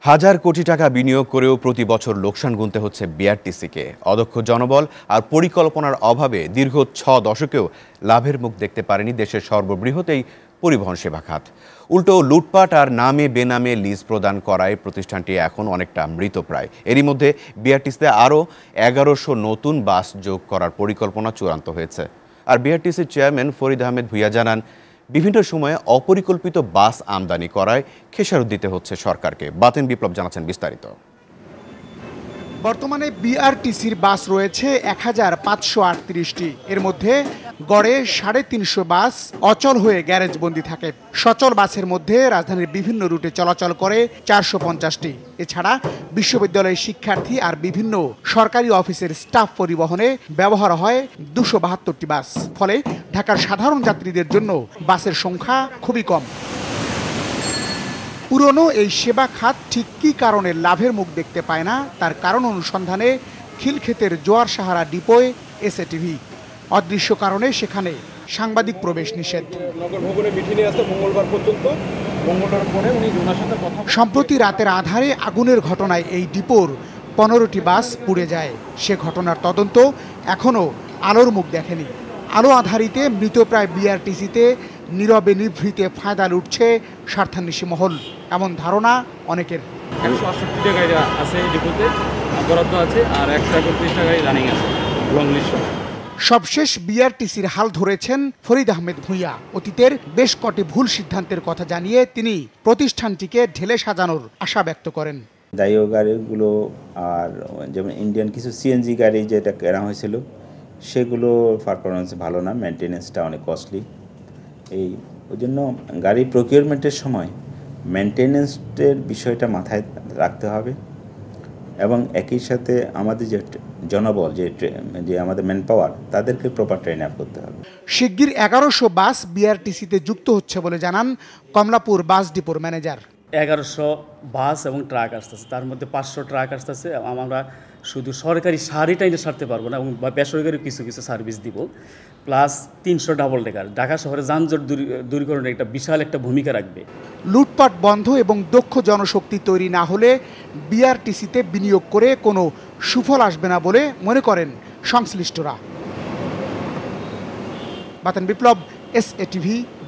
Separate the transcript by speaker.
Speaker 1: হাজার কোটি টাকা বিনিয়োগ করেও প্রতি বছর লোকসান গুনতে হচ্ছে বিআরটিসিকে। অদক্ষ জনবল আর পরিকল্পনার অভাবে দীর্ঘ 6 দশকেও লাভের মুখ দেখতে পারেনি দেশের সর্ববৃহৎ এই পরিবহন সেবা খাত। উল্টো লুটপাট আর নামে বেনামে লিজ প্রদান করায় প্রতিষ্ঠানটি এখন অনেকটা মৃতপ্রায়। এরই মধ্যে বিআরটিসিতে আরও 1100 নতুন বাস যোগ করার পরিকল্পনা চূড়ান্ত হয়েছে। আর বিআরটিসির চেয়ারম্যান ফরিদ আহমেদ ভূঁইয়া জানান, বিভিন্ন সময়ে অপরিকল্পিত বাস আমদানি করায় খেসারত দিতে হচ্ছে সরকারকে। বাতেন বিপ্লব জানাচ্ছেন বিস্তারিত।
Speaker 2: বর্তমানে বিআরটিসির বাস রয়েছে 1538টি। এর মধ্যে গড়ে 350 বাস অচল হয়ে গ্যারেজবন্দি থাকে। সচল বাসের মধ্যে রাজধানীর বিভিন্ন রুটে চলাচল করে 450টি। এছাড়া বিশ্ববিদ্যালয়ের শিক্ষার্থী আর বিভিন্ন সরকারি অফিসের স্টাফ পরিবহনে ব্যবহার হয় 272টি বাস। ফলে ঢাকার সাধারণ যাত্রীদের জন্য বাসের সংখ্যা খুবই কম। পুরনো এই সেবা খাত ঠিক কী কারণে লাভের মুখ দেখতে পায় না, তার কারণ অনুসন্ধানে খিলক্ষেতের জোয়ার সাহারা ডিপোয় এসএটিভি। অদৃশ্য কারণে সেখানে সাংবাদিক প্রবেশ নিষেধ। সম্প্রতি রাতের আধারে আগুনের ঘটনায় এই ডিপোর 15টি বাস পুড়ে যায়। সে ঘটনার তদন্ত এখনও আলোর মুখ দেখেনি। আলো আধারিতে মৃতপ্রায় বিআরটিসিতে নীরবে নিভৃতে ফায়দা লুটছে স্বার্থান্বেষী মহল, এমন ধারণা অনেকের।
Speaker 3: 168টা গাড়ি আছে ডিপোতে বরাদ্দ আছে, আর 131টা গাড়ি রানিং আছে লং লিস্ট।
Speaker 2: সবশেষ বিআরটিসির হাল ধরেছেন ফরিদ আহমেদ ভূঁইয়া। অতীতের বেশ কটি ভুল সিদ্ধান্তের কথা জানিয়ে তিনি প্রতিষ্ঠানটিকে ঢেলে সাজানোর আশা ব্যক্ত করেন।
Speaker 4: দায়ী গাড়িগুলো আর যেমন ইন্ডিয়ান কিছু সিএনজি গাড়ি যেটা কেনা হয়েছিল সেগুলো পারফরমেন্স ভালো না, মেনটেনেন্সটা অনেক কস্টলি। ওই জন্য গাড়ি প্রকিউরমেন্টের সময় মেনটেনেন্সের বিষয়টা মাথায় রাখতে হবে এবং একই সাথে আমাদের যে জনবল যে আমাদের ম্যান পাওয়ার তাদেরকে প্রপার ট্রেন আপ করতে হবে।
Speaker 2: শিগগির 1100 বাস বিআরটিসিতে যুক্ত হচ্ছে বলে জানান কমলাপুর বাস ডিপোর ম্যানেজার।
Speaker 3: 1100 বাস এবং ট্রাক আসতেছে, তার মধ্যে 500 ট্রাক আসতেছে। আমরা শুধু সরকারি সারিটাই সারতে পারবো না এবং বেসরকারি কিছু কিছু সার্ভিস দিব, প্লাস 300 ডাবল ডেকার ঢাকা শহরে যানজট দূরীকরণে একটা বিশাল একটা ভূমিকা রাখবে।
Speaker 2: লুটপাট বন্ধ এবং দক্ষ জনশক্তি তৈরি না হলে বিআরটিসিতে বিনিয়োগ করে কোনো সুফল আসবে না বলে মনে করেন সংশ্লিষ্টরা। বাতেন বিপ্লব, এসএটিভি।